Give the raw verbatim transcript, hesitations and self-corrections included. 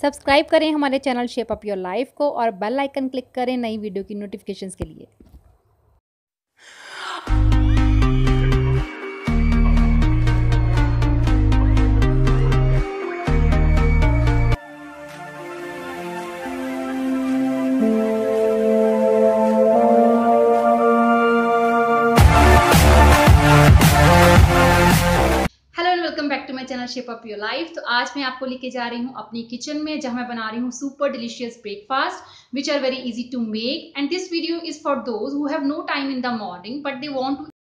Subscribe करें हमारे channel shape up your life को और बेल आइकन क्लिक करें नई वीडियो की नोटिफिकेशंस के लिए। Welcome back to my channel shape up your life. तो आज मैं आपको लेके जा रही हूँ अपनी किचन में, जहाँ मैं बना रही हूँ super delicious breakfast which are very easy to make. And this video is for those who have no time in the morning but they want to